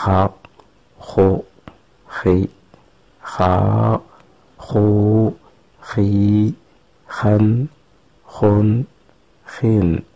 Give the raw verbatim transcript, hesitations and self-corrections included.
xa xu xi xaa xuu xii xan xun xin